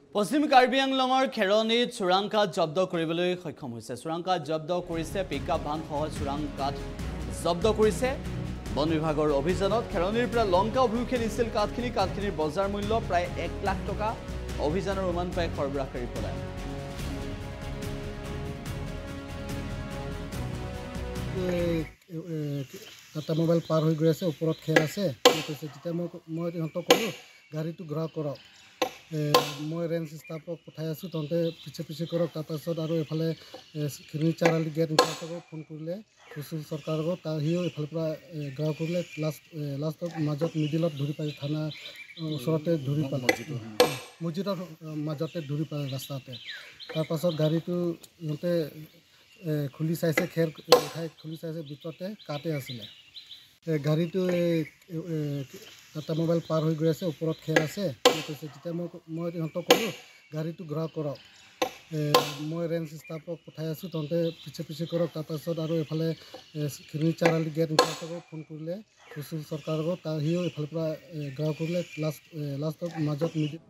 পশ্চিম কাৰ্বি আংলঙৰ খেৰণীত চোৰাং কাঠ জব্দ কৰিবলৈ সক্ষম হৈছে। চোৰাং কাঠ জব্দ কৰিছে, পিকআপ ভান সহ চোৰাং কাঠ জব্দ কৰিছে বন বিভাগৰ অভিযানত। খেৰণীৰ পৰা লংকা অভিমুখে নিছিল কাঠখিনিৰ বজাৰ মূল্য প্ৰায় 1 লাখ টকা। অভিযানৰ উমান পাই সৰবৰাহকাৰী পলায়ন। টাটা মোবাইল পাৰ হৈ গৈ আছে, ওপৰত খেৰ আছে কৈছে। তেতিয়া মই সিহঁতক ক'লোঁ গাড়ীটো ঘূৰা কৰক। মই ৰেঞ্জ ষ্টাফক পঠাই আছোঁ, তহঁতে পিছে কৰক। তাৰপাছত আৰু এইফালে খিৰিং চাৰিআলি গেট ইনচাৰ্জকো ফোন কৰিলে, সুশীল চৰকাৰকো। সিও এইফালৰ পৰা ঘূৰা কৰিলে। লাষ্টত মাজত মিডিলত ধৰি পালে, থানা ওচৰতে ধৰি পালে, মছজিদৰ মাজতে ধৰি পালে ৰাস্তাতে। তাৰপাছত গাড়ীটো সিহঁতে খুলি চাইছে, খেৰ উঠাই খুলি চাইছে, ভিতৰতে কাঠে আছিলে। গাড়ীটো টাটা মোবাইল পাৰ হৈ গৈ আছে, ওপৰত খেৰ আছে কৈছে। তেতিয়া মই সিহঁতক ক'লোঁ গাড়ীটো ঘূৰা কৰক। মই ৰেঞ্জ ষ্টাফক পঠাই আছোঁ, তহঁতে পিছে কৰক। তাৰপাছত আৰু এইফালে খিৰিং চাৰিআলি গেট ইনচাৰ্জকো ফোন কৰিলে, সুশীল চৰকাৰকো। সিও এইফালৰ পৰা ঘূৰা কৰিলে। লাষ্টত মাজত মিডিল